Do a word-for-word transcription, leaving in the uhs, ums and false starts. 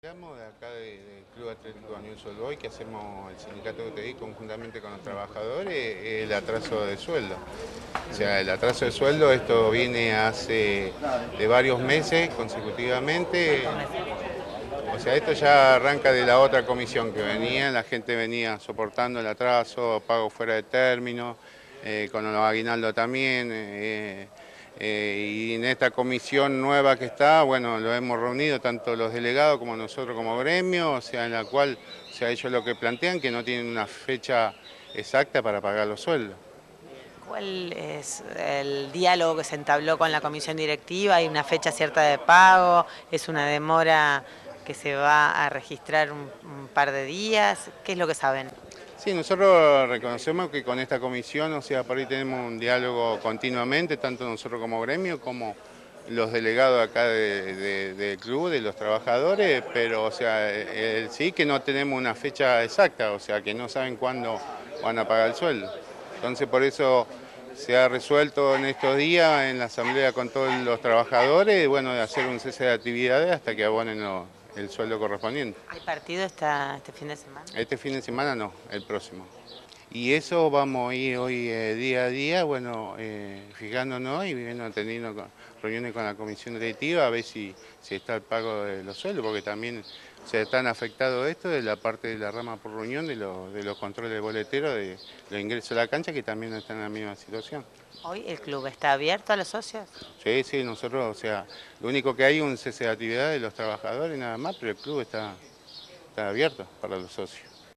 reclamo de acá de- del Club Atlético Newell's Old Boys que hacemos el sindicato U T I conjuntamente con los trabajadores, es el atraso de sueldo. O sea, el atraso de sueldo, esto viene hace de varios meses consecutivamente. O sea, esto ya arranca de la otra comisión que venía, la gente venía soportando el atraso, pago fuera de término, eh, con los aguinaldos también. Eh, eh, y en esta comisión nueva que está, bueno, lo hemos reunido tanto los delegados como nosotros como gremio, o sea, en la cual, o sea, ellos lo que plantean que no tienen una fecha exacta para pagar los sueldos. ¿Cuál es el diálogo que se entabló con la comisión directiva? ¿Hay una fecha cierta de pago? ¿Es una demora que se va a registrar un, un par de días? ¿Qué es lo que saben? Sí, nosotros reconocemos que con esta comisión, o sea, por ahí tenemos un diálogo continuamente, tanto nosotros como gremio, como los delegados acá de- de- del club, de los trabajadores, pero, o sea, eh, sí que no tenemos una fecha exacta, o sea, que no saben cuándo van a pagar el sueldo. Entonces, por eso se ha resuelto en estos días en la asamblea con todos los trabajadores, bueno, de hacer un cese de actividades hasta que abonen lo- el sueldo correspondiente. ¿Hay partido esta, este fin de semana? Este fin de semana no, el próximo. Y eso vamos a ir hoy eh, día a día, bueno, eh, fijándonos y viendo, teniendo co- reuniones con la comisión directiva a ver si, si está el pago de los sueldos, porque también se están afectados esto de la parte de la rama por reunión, de, los de los controles de boleteros, de los ingresos a la cancha, que también están en la misma situación. ¿Hoy el club está abierto a los socios? Sí, sí, nosotros, o sea, lo único que hay es un cese de actividad de los trabajadores nada más, pero el club está, está abierto para los socios.